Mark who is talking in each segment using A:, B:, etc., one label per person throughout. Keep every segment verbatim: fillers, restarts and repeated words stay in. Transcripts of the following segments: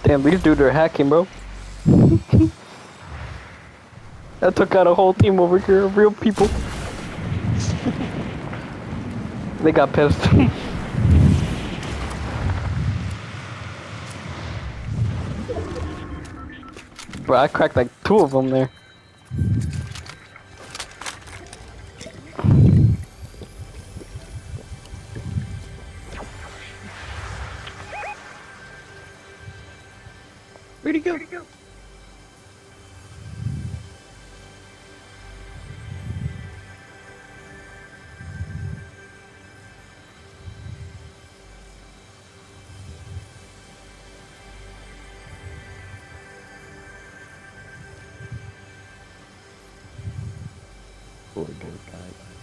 A: Damn, these dudes are hacking, bro. I took out a whole team over here of real people. They got pissed. Bro, I cracked like two of them there.
B: Where'd he go? Poor good guy.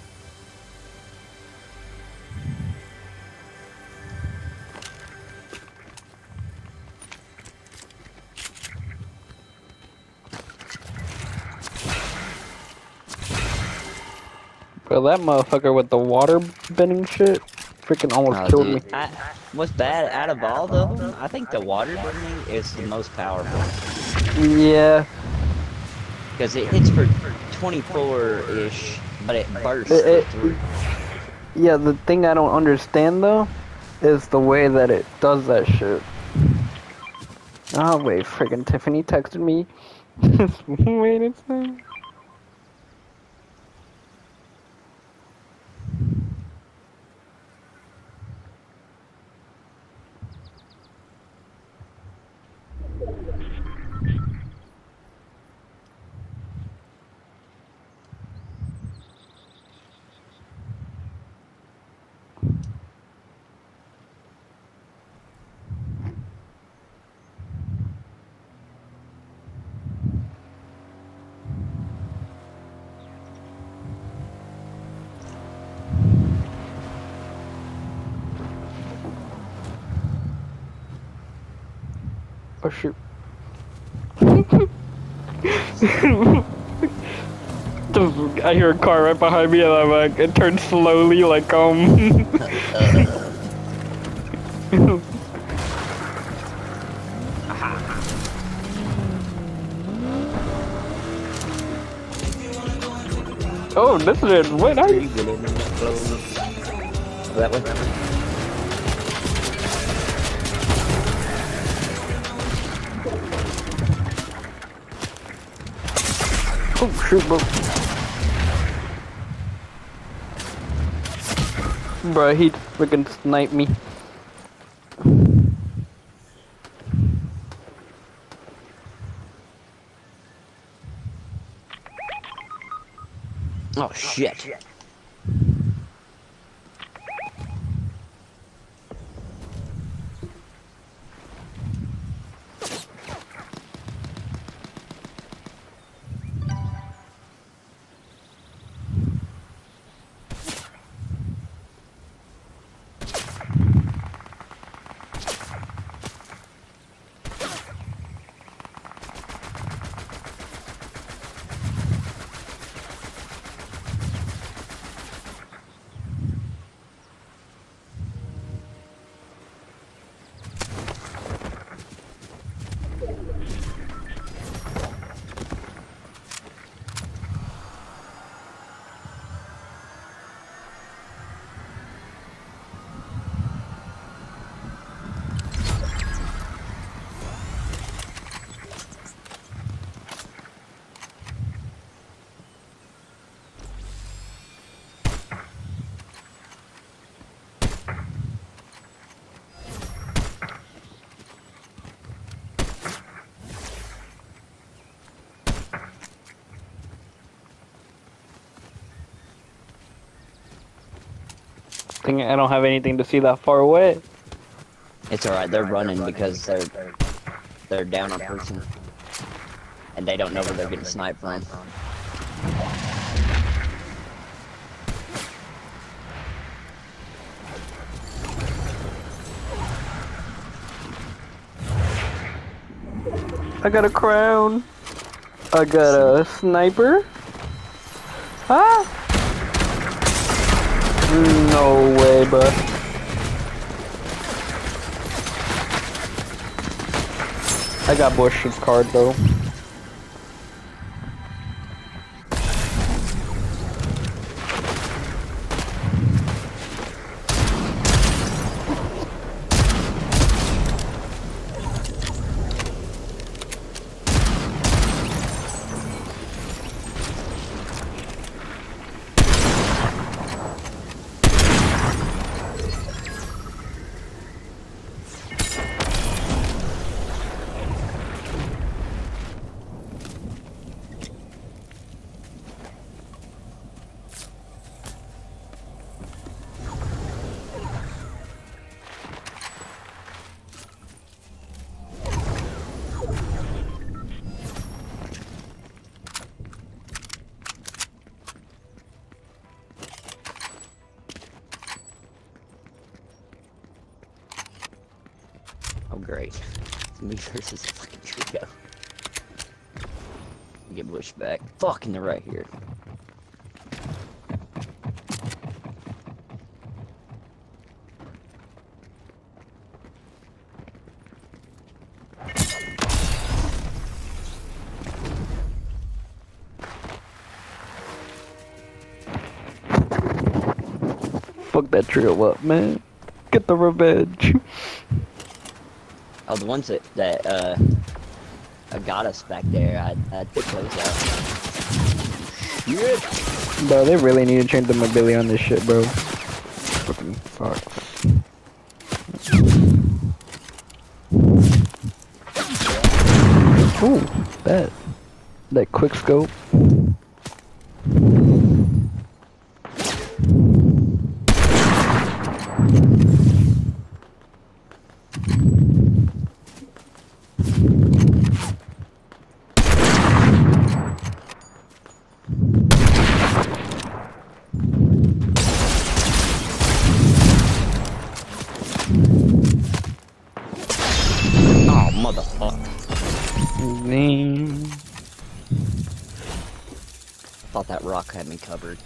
A: Bro, that motherfucker with the water bending shit freaking almost
B: Oh,
A: killed
B: dude.
A: me.
B: I, what's bad out of all of them? I think the water bending is the most powerful
A: Yeah.
B: because it hits for twenty-four-ish, but it bursts
A: It- it-
B: for three.
A: Yeah, the thing I don't understand though is the way that it does that shit. Oh wait, freaking Tiffany texted me. Wait a second. Oh shoot. I hear a car right behind me and I'm like, it turns slowly like, um... Oh, this is it. Wait, I...
B: That way?
A: Oh shoot, bro. Bro, he freaking sniped me.
B: Oh shit.
A: Thing I don't have anything to see that far away.
B: It's alright, they're running because they're they're down a person. And they don't know where they're getting sniped from.
A: I got a crown. I got a sniper. Ah! No way, bro. I got Bush's card though.
B: Oh great. Me versus a fucking trio. Get Bush back. Fucking they're right here.
A: Fuck that trio up, man. Get the revenge.
B: Oh, the ones that, that uh, got us back there, I, I took those out. Shit!
A: Bro, they really need to change the mobility on this shit, bro. Fucking fuck. Ooh, that. That quick scope.
B: Oh, motherfucker.
A: Damn.
B: I thought that rock had me covered.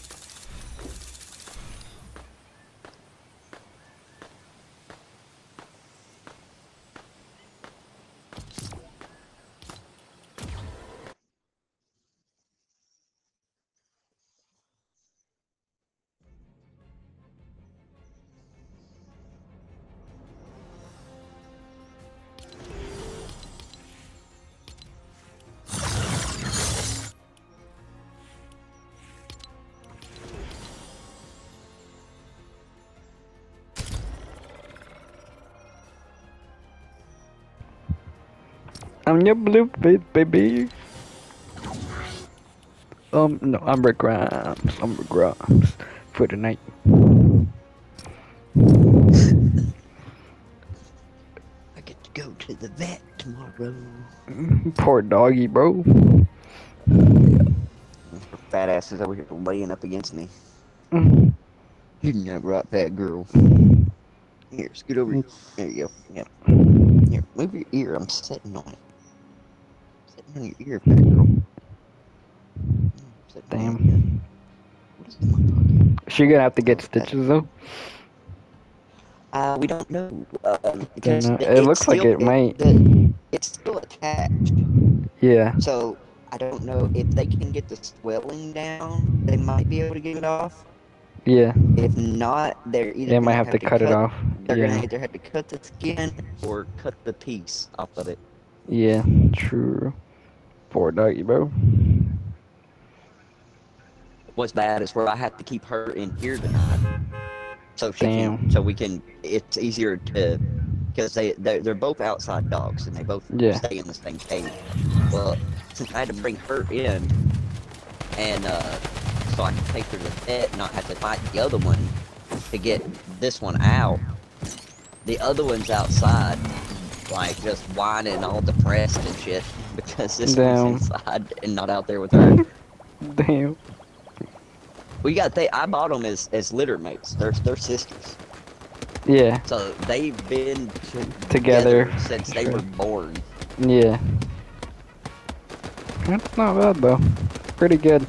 A: I'm your blue face, baby. Um, no, I'm Rick Grimes. I'm Rick Grimes for tonight.
B: I get to go to the vet tomorrow.
A: Poor doggy, bro.
B: Fat ass is over here laying up against me.
A: Mm.
B: You that right, fat girl. Here, scoot over. There you go. Yep. Here, move your ear. I'm sitting on it. Sitting on your ear, fat girl.
A: Damn.
B: What is in my pocket?
A: She gonna have to get stitches though.
B: Uh, we don't know. Um, because
A: know.
B: the-
A: It
B: it's
A: looks like
B: still-
A: it might.
B: the- it's still attached.
A: Yeah.
B: So I don't know if they can get the swelling down. They might be able to get it off.
A: Yeah.
B: If not, they're either
A: They might
B: gonna
A: have to cut it off.
B: They're
A: Yeah.
B: gonna either have to cut the skin or cut the piece off of it.
A: Yeah. True. Poor doggy, bro.
B: What's bad is where I have to keep her in here tonight, so she
A: Damn.
B: can, so we can. It's easier to, because they they're, they're both outside dogs and they both
A: Yeah.
B: stay in the same cage. Well, since I had to bring her in, and uh, so I can take her to the vet and not have to fight the other one to get this one out. The other one's outside, like just whining, all depressed and shit, because this
A: Damn.
B: one's inside and not out there with her.
A: Damn.
B: We got they. I bought them as as litter mates. They're they're sisters.
A: Yeah.
B: So they've been t-
A: Together.
B: since they were born.
A: Yeah. That's not bad though. Pretty good.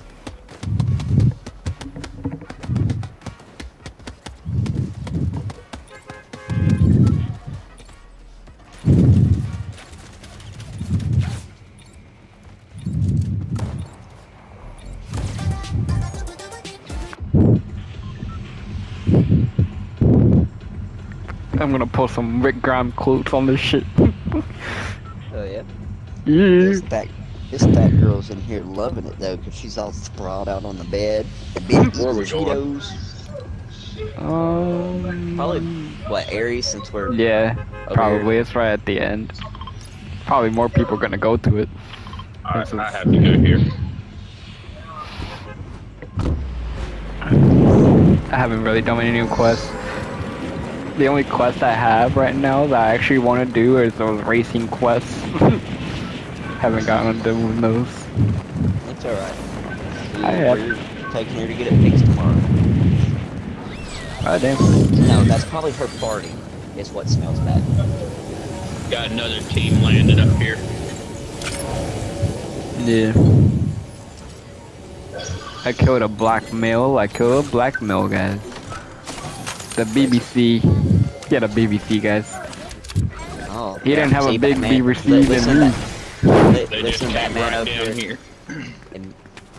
A: I'm gonna post some Rick Grimes quotes on this shit.
B: Oh yeah.
A: Yeah.
B: This that this that girl's in here loving it though, cause she's all sprawled out on the bed, and big
C: Where are we going?
B: Cheetos.
A: Um.
B: Probably what Aries since we're
A: Yeah,
B: over
A: probably.
B: here.
A: It's right at the end. Probably more people are gonna go to it.
C: I,
A: This is-
C: I have to go here.
A: I haven't really done any new quests. The only quest I have right now that I actually want to do is those racing quests. Haven't gotten to doing those.
B: That's alright.
A: I have.
B: We're taking her to get it fixed tomorrow.
A: God damn.
B: No, that's probably her farting. Is what smells bad.
C: Got another team landed up here.
A: Yeah. I killed a black male. I killed a black male, guys. The B B C. He had a B B C, guys.
B: Oh,
A: He
B: yeah,
A: didn't have
B: see,
A: a big
B: Batman,
A: B B C than
B: listen,
A: me.
B: Ba- li-
C: They just
B: listen,
C: came
B: Batman
C: right
B: over
C: down
B: here.
C: here.
B: And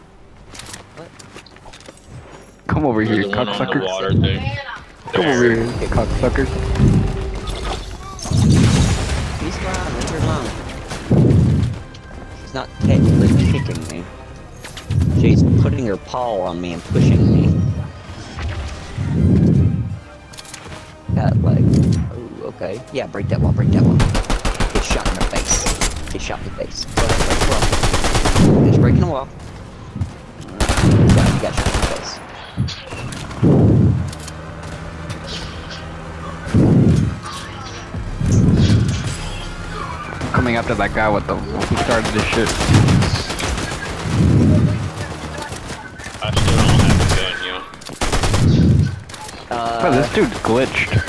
A: Come over
C: There's
A: here,
C: the one on the
A: cocksucker.
C: water thing.
A: Come over
C: There.
A: here, cocksucker.
B: he's fine, leave her alone. She's not technically kicking me. She's putting her paw on me and pushing me. Got like, oh, okay. Yeah, break that wall, break that wall. Get shot in the face. Get shot in the face. Break the wall. He's breaking the wall. Yeah, you got shot in the face.
A: I'm coming after that guy with the who started this shit.
C: I still don't have a gun, yo.
B: Uh,
A: Oh, this dude's glitched.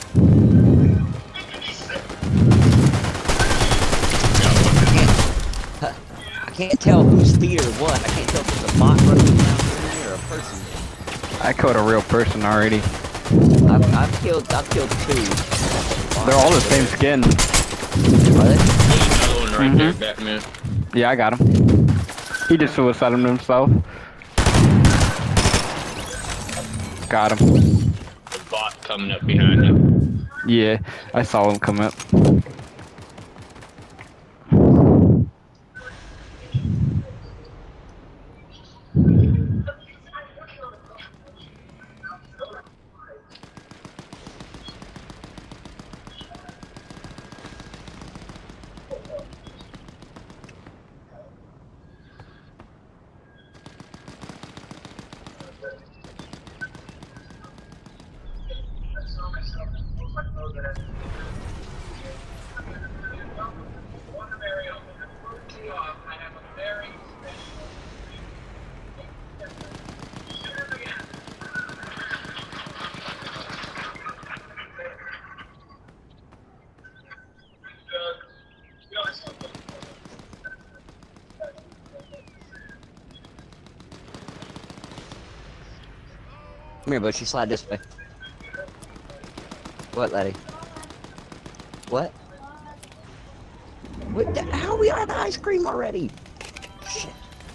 B: I can't tell who's feet or what. I can't tell if it's a bot running around here or a person.
A: I killed a real person already.
B: I've, I've killed, I've killed two.
A: They're all the same skin.
B: Are they?
C: There's another one right there,
A: Mhm.
C: Batman.
A: Yeah, I got him. He just suicided himself. Got him.
C: The bot coming up behind him.
A: Yeah, I saw him come up.
B: Come here, Bushy. Slide this way. What, laddie? What? What the, how are we out of ice cream already? Shit.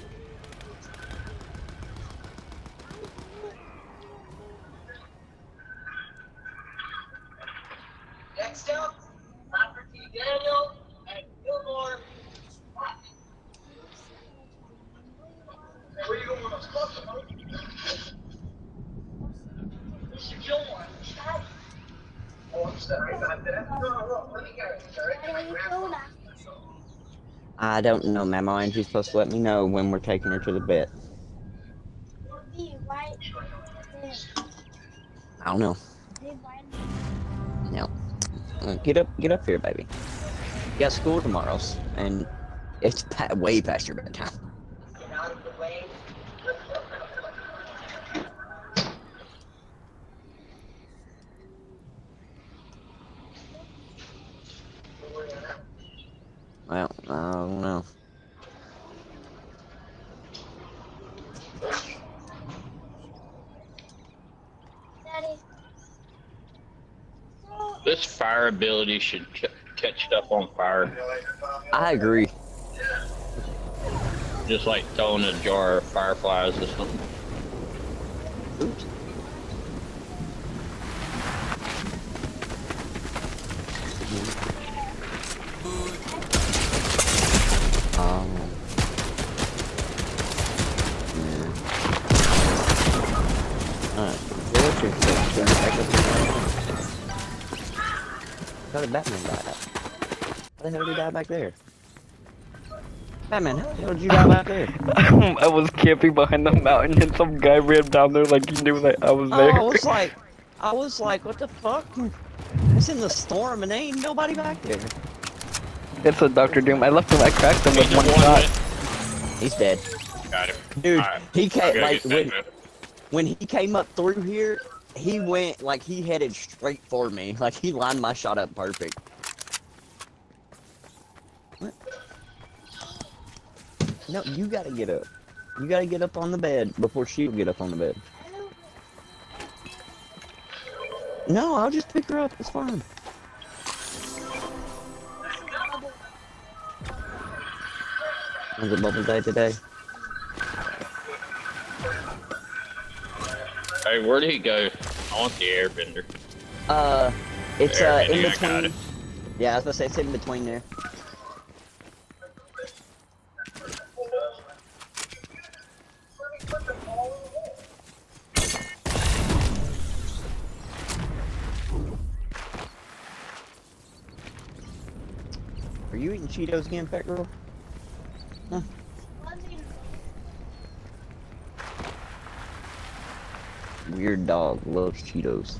D: Next up, Robert T. Daniel and Gilmore. Hey, where you going with those clubs, huh? Mister Gilmore. Oh, I'm sorry about that. No, no, let me go. Sorry. My grandma.
B: I don't know, Mama, and she's supposed to let me know when we're taking her to the vet. I don't know. No. Uh, Get up, get up here, baby. You got school tomorrow, and it's pa- way past your bedtime.
D: Get out of the way.
B: Well, I don't know.
E: Daddy.
C: This fire ability should c catch stuff on fire.
B: I agree.
C: Just like throwing a jar of fireflies or something.
B: Oops. Oh. Yeah. Alright. What's your turn back up to How did Batman die? How the hell did he die back there? Batman, how the hell did you die back there?
A: I was camping behind the mountain and some guy ran down there like he knew that I was
B: Oh,
A: there.
B: I was like, I was like, what the fuck? It's in the storm and ain't nobody back there.
A: It's a Doctor Doom. I left him, I cracked him with
C: He
A: one
C: just won
A: shot.
C: it.
B: He's dead.
C: Got him.
B: Dude,
C: Alright.
B: he
C: I'll
B: came,
C: go
B: like,
C: get
B: when,
C: that,
B: when he came up through here, he went, like, he headed straight for me. Like, he lined my shot up perfect. What? No, you gotta get up. You gotta get up on the bed before she'll get up on the bed. No, I'll just pick her up. It's fine. Was it bubble day today?
C: Hey, where did he go? I want the airbender.
B: Uh, it's uh
C: Airbender,
B: in
C: I got
B: between.
C: it.
B: Yeah, I was gonna say it's in between there. Are you eating Cheetos again, fat girl? Huh? Weird dog loves Cheetos.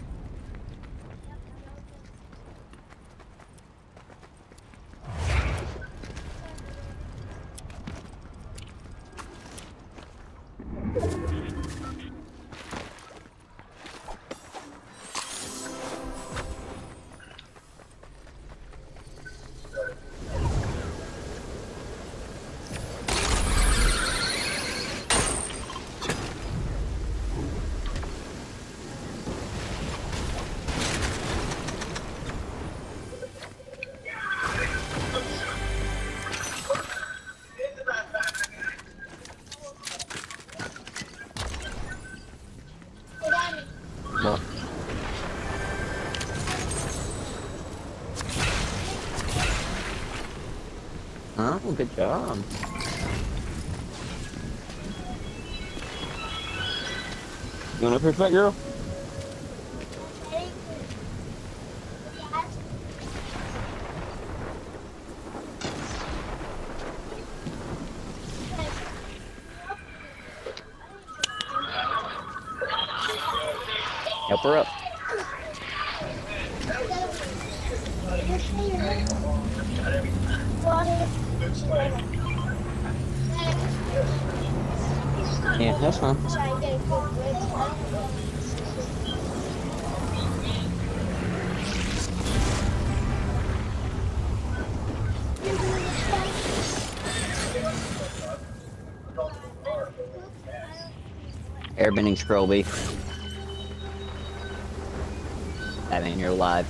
B: What? Oh, good job. You want a perfect girl? Help her up. Yeah, that's fine. Airbending Scrolby. That mean you're alive.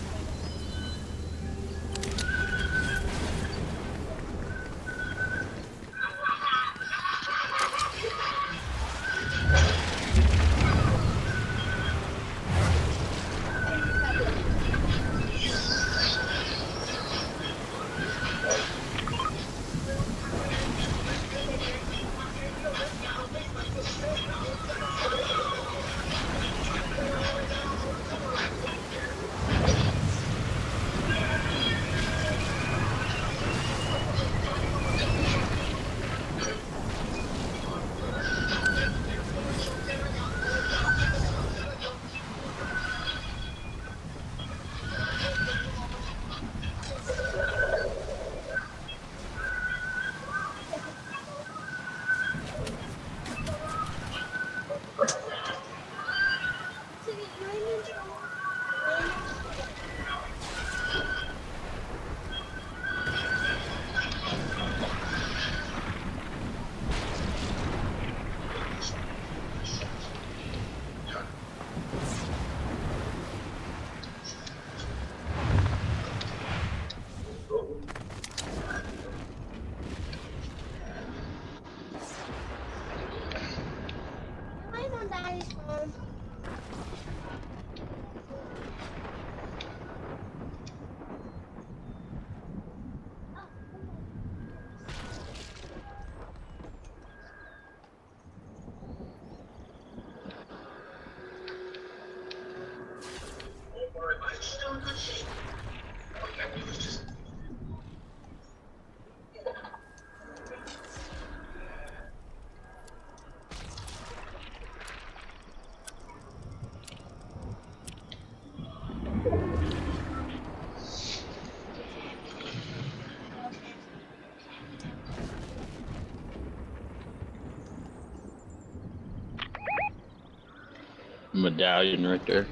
C: medallion right there.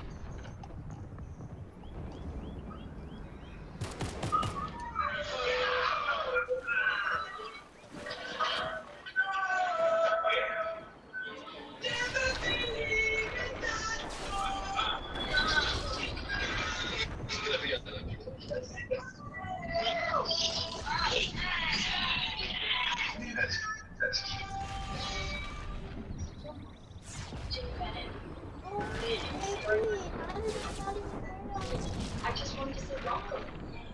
D: I just wanted to say welcome.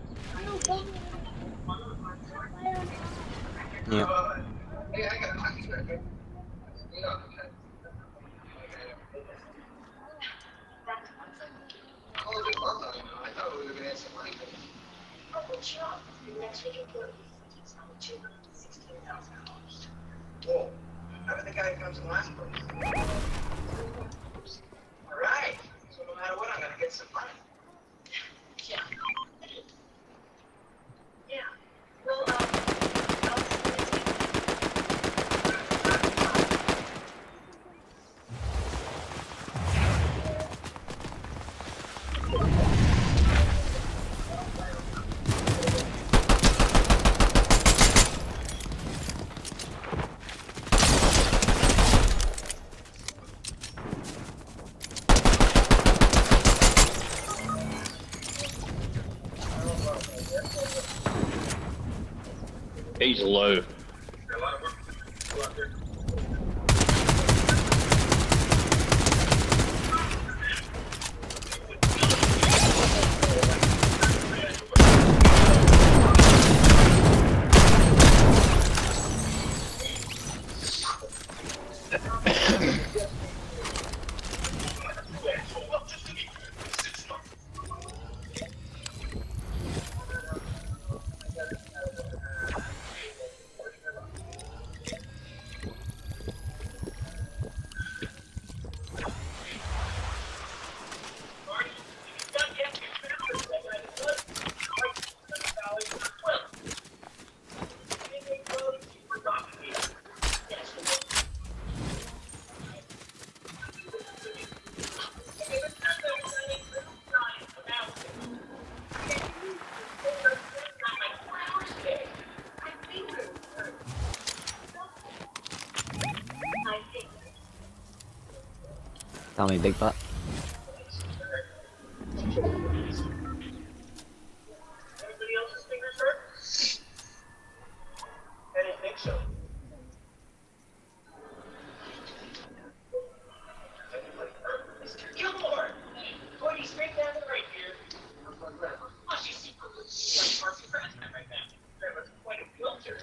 B: Yeah.
D: Next week in Portland, it's only two hundred sixteen thousand dollars. Whoa. How did the guy who comes in last place? All right. So no matter what, I'm going to get some money. Yeah. Yeah. Well, um, I'll see you
C: He's low.
B: Tell me, Big Butt.
D: Anybody else's fingers hurt? I didn't think so. Mister Gilmore! Boy, he's straight down the right here. Oh, she's secretly like Marcy President right now. That was quite a filter.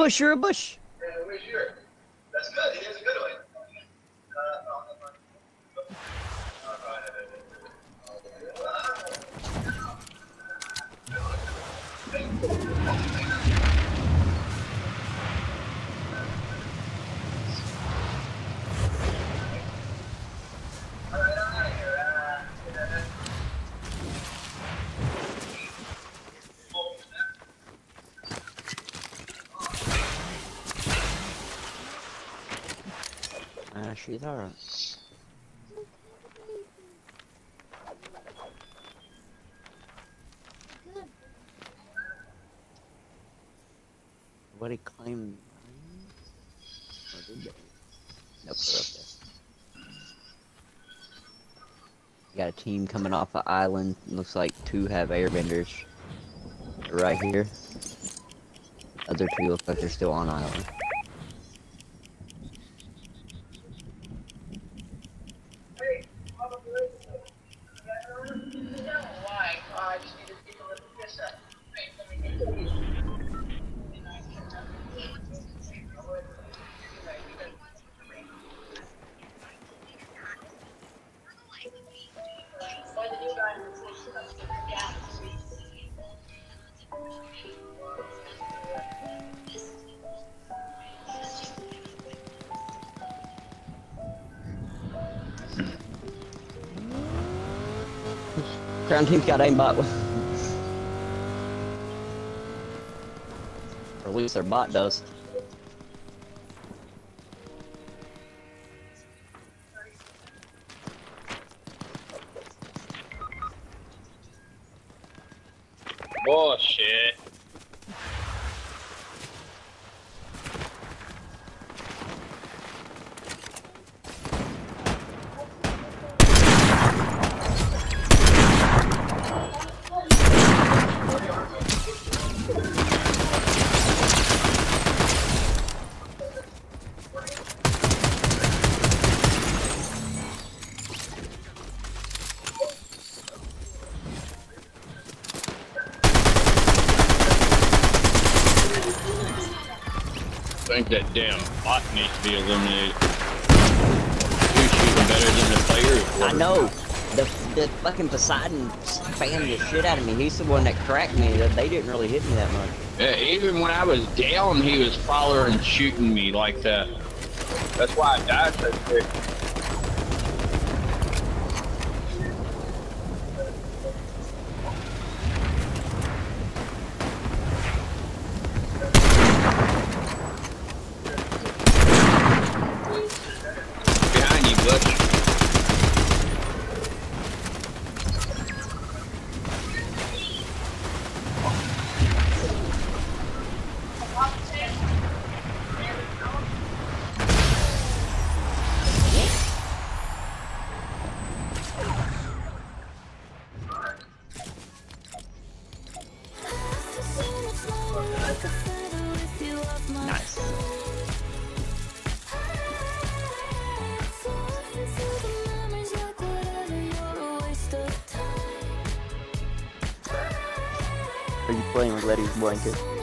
B: bush, you're a bush.
D: Yeah, where's your? That's good. It is a good one. Uh, no, no, no.
B: Ah, she's alright. What he claimed? Or did they? Nope, they're up there. You got a team coming off the island. Looks like two have airbenders. They're right here. Other two look like they're still on island. Crown team's got aimbot. Or at least their bot does.
C: Bullshit. I think that damn bot needs to be eliminated. He's shooting better than the player.
B: I know. The the fucking Poseidon spammed the shit out of me. He's the one that cracked me. They didn't really hit me that much.
C: Yeah, even when I was down, he was following and shooting me like that. That's why I died so quick. Behind you, Butch.
B: Nice. Are you playing with Letty's blanket?